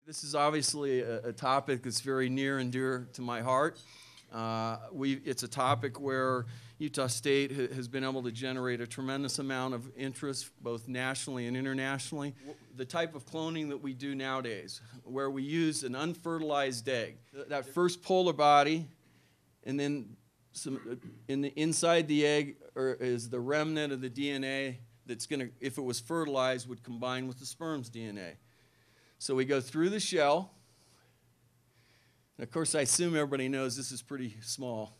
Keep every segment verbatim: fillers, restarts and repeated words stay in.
This is obviously a, a topic that's very near and dear to my heart. Uh, we, it's a topic where Utah State ha has been able to generate a tremendous amount of interest, both nationally and internationally. The type of cloning that we do nowadays, where we use an unfertilized egg, that first polar body, and then some, in the inside the egg or is the remnant of the D N A that's going to, if it was fertilized, would combine with the sperm's D N A. So we go through the shell. And of course, I assume everybody knows this is pretty small.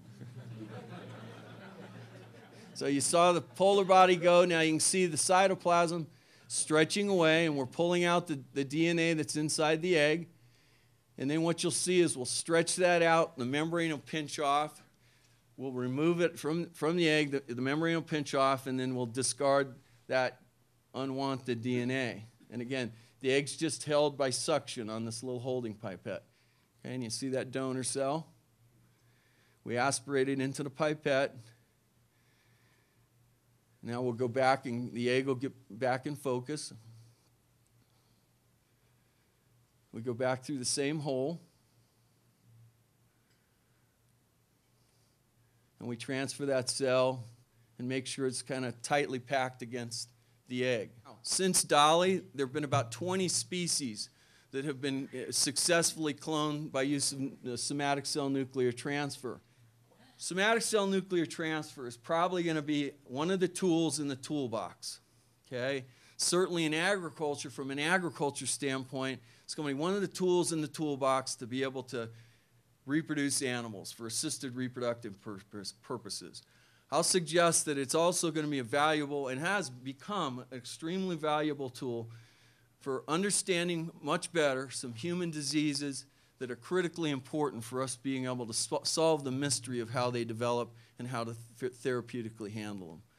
So you saw the polar body go. Now you can see the cytoplasm stretching away, and we're pulling out the, the D N A that's inside the egg. And then what you'll see is we'll stretch that out. The membrane will pinch off. We'll remove it from, from the egg. The, the membrane will pinch off, and then we'll discard that unwanted D N A. And again, the egg's just held by suction on this little holding pipette. Okay, and you see that donor cell? We aspirate it into the pipette. Now we'll go back and the egg will get back in focus. We go back through the same hole. And we transfer that cell and make sure it's kind of tightly packed against the egg. Since Dolly, there have been about twenty species that have been successfully cloned by use of somatic cell nuclear transfer. Somatic cell nuclear transfer is probably going to be one of the tools in the toolbox. Okay? Certainly in agriculture, from an agriculture standpoint, it's going to be one of the tools in the toolbox to be able to reproduce animals for assisted reproductive purposes. I'll suggest that it's also going to be a valuable and has become an extremely valuable tool for understanding much better some human diseases that are critically important for us being able to solve the mystery of how they develop and how to th therapeutically handle them.